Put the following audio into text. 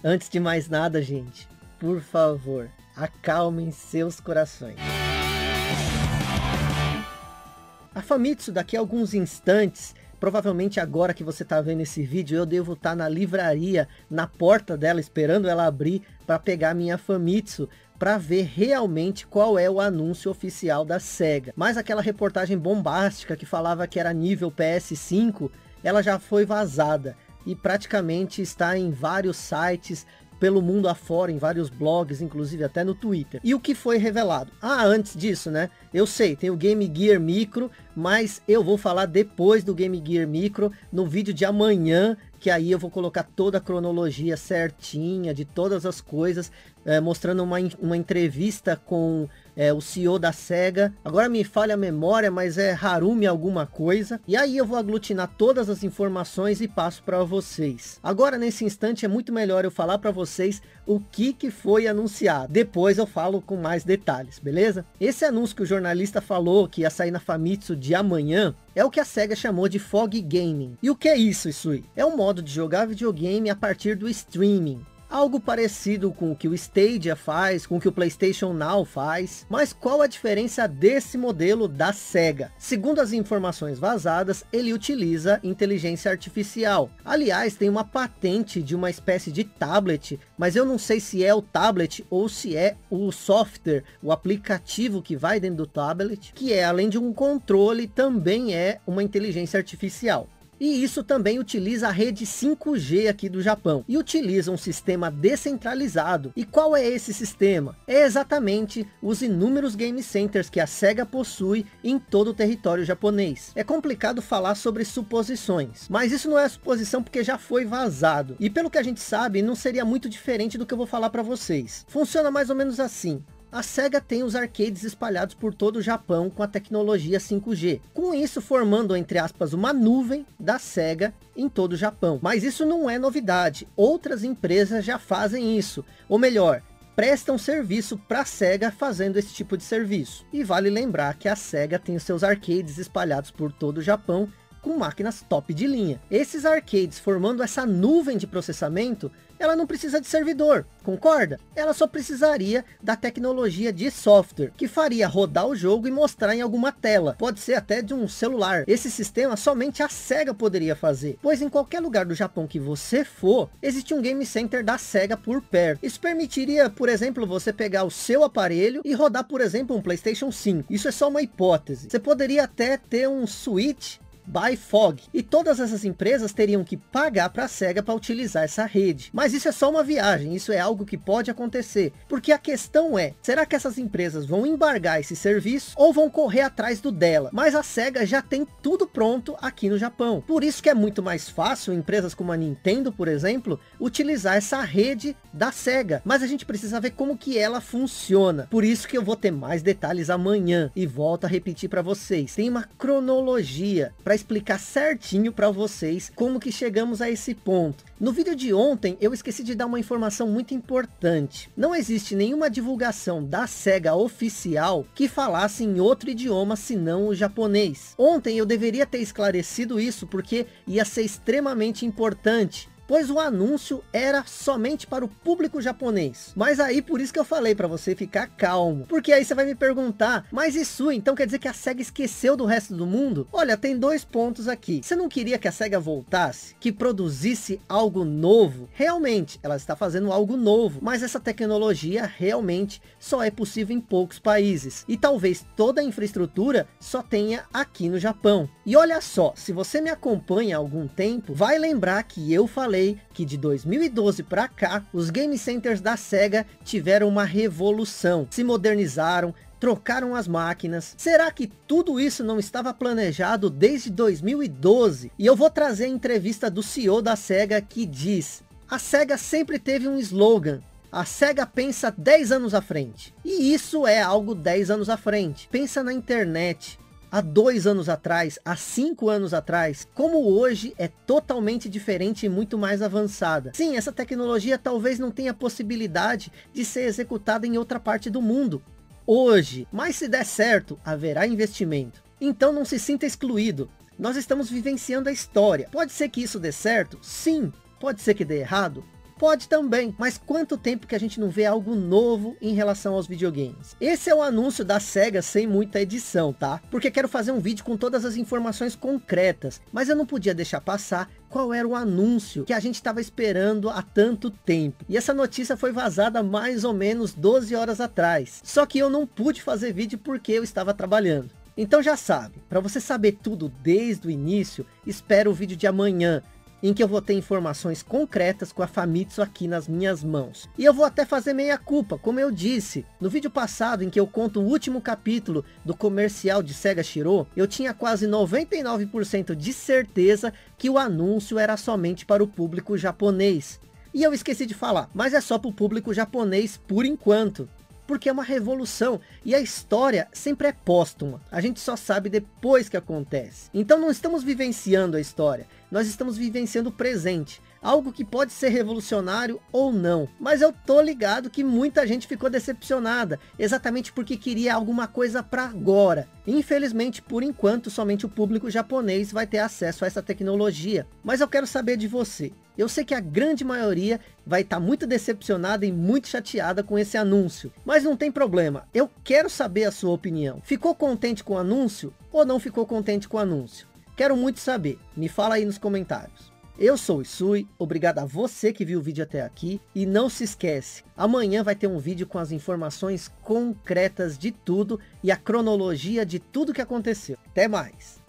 Antes de mais nada, gente, por favor, acalmem seus corações. A Famitsu, daqui a alguns instantes, provavelmente agora que você está vendo esse vídeo, eu devo estar na livraria, na porta dela, esperando ela abrir para pegar minha Famitsu, para ver realmente qual é o anúncio oficial da SEGA. Mas aquela reportagem bombástica que falava que era nível PS5, ela já foi vazada e praticamente está em vários sites pelo mundo afora, em vários blogs, inclusive até no Twitter. E o que foi revelado? Antes disso, né? Eu sei, tem o Game Gear Micro, mas eu vou falar depois do Game Gear Micro, no vídeo de amanhã, que aí eu vou colocar toda a cronologia certinha de todas as coisas, mostrando uma entrevista com o CEO da SEGA. Agora me falha a memória, mas é Harumi alguma coisa. E aí eu vou aglutinar todas as informações e passo para vocês. Agora, nesse instante, é muito melhor eu falar para vocês o que foi anunciado. Depois eu falo com mais detalhes, beleza? Esse anúncio que o jornalista falou que ia sair na Famitsu de amanhã, é o que a SEGA chamou de Fog Gaming. E o que é isso, Isui? É um modo de jogar videogame a partir do streaming. Algo parecido com o que o Stadia faz, com o que o PlayStation Now faz. Mas qual a diferença desse modelo da SEGA? Segundo as informações vazadas, ele utiliza inteligência artificial. Aliás, tem uma patente de uma espécie de tablet, mas eu não sei se é o tablet ou se é o software, o aplicativo que vai dentro do tablet, que além de um controle, também é uma inteligência artificial. E isso também utiliza a rede 5G aqui do Japão. E utiliza um sistema descentralizado. E qual é esse sistema? É exatamente os inúmeros game centers que a SEGA possui em todo o território japonês. É complicado falar sobre suposições, mas isso não é suposição porque já foi vazado. E pelo que a gente sabe, não seria muito diferente do que eu vou falar para vocês. Funciona mais ou menos assim. A SEGA tem os arcades espalhados por todo o Japão com a tecnologia 5G. Com isso formando, entre aspas, uma nuvem da SEGA em todo o Japão. Mas isso não é novidade. Outras empresas já fazem isso. Ou melhor, prestam serviço para a SEGA fazendo esse tipo de serviço. E vale lembrar que a SEGA tem os seus arcades espalhados por todo o Japão com máquinas top de linha. Esses arcades formando essa nuvem de processamento, ela não precisa de servidor, concorda? Ela só precisaria da tecnologia de software, que faria rodar o jogo e mostrar em alguma tela. Pode ser até de um celular. Esse sistema somente a SEGA poderia fazer, pois em qualquer lugar do Japão que você for, existe um game center da SEGA por perto. Isso permitiria, por exemplo, você pegar o seu aparelho e rodar, por exemplo, um PlayStation 5. Isso é só uma hipótese. Você poderia até ter um Switch by Fog, e todas essas empresas teriam que pagar para a SEGA para utilizar essa rede. Mas isso é só uma viagem, isso é algo que pode acontecer, porque a questão é, será que essas empresas vão embargar esse serviço ou vão correr atrás do dela? Mas a SEGA já tem tudo pronto aqui no Japão, por isso que é muito mais fácil empresas como a Nintendo, por exemplo, utilizar essa rede da SEGA. Mas a gente precisa ver como que ela funciona, por isso que eu vou ter mais detalhes amanhã, e volto a repetir para vocês, tem uma cronologia para explicar certinho para vocês como que chegamos a esse ponto. No vídeo de ontem eu esqueci de dar uma informação muito importante. Não existe nenhuma divulgação da SEGA oficial que falasse em outro idioma senão o japonês. Ontem eu deveria ter esclarecido isso porque ia ser extremamente importante, pois o anúncio era somente para o público japonês. Mas aí por isso que eu falei para você ficar calmo, porque aí você vai me perguntar, mas isso então quer dizer que a SEGA esqueceu do resto do mundo? Olha, tem dois pontos aqui. Você não queria que a SEGA voltasse, que produzisse algo novo? Realmente, ela está fazendo algo novo, mas essa tecnologia realmente só é possível em poucos países, e talvez toda a infraestrutura só tenha aqui no Japão. E olha só, se você me acompanha há algum tempo, vai lembrar que eu falei que de 2012 para cá, os game centers da SEGA tiveram uma revolução, se modernizaram, trocaram as máquinas. Será que tudo isso não estava planejado desde 2012? E eu vou trazer a entrevista do CEO da SEGA que diz: a SEGA sempre teve um slogan: a SEGA pensa 10 anos à frente. E isso é algo 10 anos à frente. Pensa na internet. Há 2 anos atrás, há 5 anos atrás, como hoje é totalmente diferente e muito mais avançada. Sim, essa tecnologia talvez não tenha possibilidade de ser executada em outra parte do mundo hoje, mas se der certo, haverá investimento. Então não se sinta excluído. Nós estamos vivenciando a história. Pode ser que isso dê certo? Sim. Pode ser que dê errado? Pode também, mas quanto tempo que a gente não vê algo novo em relação aos videogames? Esse é o anúncio da SEGA sem muita edição, tá? Porque quero fazer um vídeo com todas as informações concretas, mas eu não podia deixar passar qual era o anúncio que a gente estava esperando há tanto tempo. E essa notícia foi vazada mais ou menos 12 horas atrás. Só que eu não pude fazer vídeo porque eu estava trabalhando. Então já sabe, para você saber tudo desde o início, espera o vídeo de amanhã, em que eu vou ter informações concretas com a Famitsu aqui nas minhas mãos. E eu vou até fazer meia culpa, como eu disse. No vídeo passado, em que eu conto o último capítulo do comercial de Sega Shiro, eu tinha quase 99% de certeza que o anúncio era somente para o público japonês. E eu esqueci de falar, mas é só para o público japonês por enquanto. Porque é uma revolução e a história sempre é póstuma. A gente só sabe depois que acontece. Então não estamos vivenciando a história, nós estamos vivenciando o presente. Algo que pode ser revolucionário ou não. Mas eu tô ligado que muita gente ficou decepcionada. Exatamente porque queria alguma coisa para agora. Infelizmente, por enquanto, somente o público japonês vai ter acesso a essa tecnologia. Mas eu quero saber de você. Eu sei que a grande maioria vai estar muito decepcionada e muito chateada com esse anúncio. Mas não tem problema. Eu quero saber a sua opinião. Ficou contente com o anúncio ou não ficou contente com o anúncio? Quero muito saber. Me fala aí nos comentários. Eu sou o Isui, obrigado a você que viu o vídeo até aqui, e não se esquece, amanhã vai ter um vídeo com as informações concretas de tudo e a cronologia de tudo que aconteceu. Até mais!